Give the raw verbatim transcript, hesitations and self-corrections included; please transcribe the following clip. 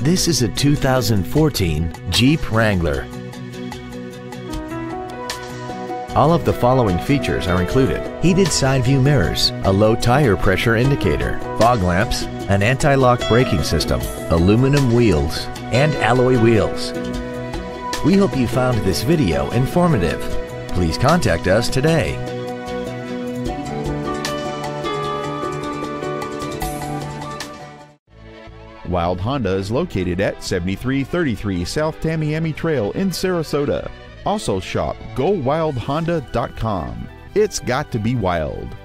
This is a two thousand fourteen Jeep Wrangler. All of the following features are included: heated side view mirrors, a low tire pressure indicator, fog lamps, an anti-lock braking system, aluminum wheels, and alloy wheels. We hope you found this video informative. Please contact us today. Wild Honda is located at seventy-three thirty-three South Tamiami Trail in Sarasota. Also shop go wild honda dot com. It's got to be wild.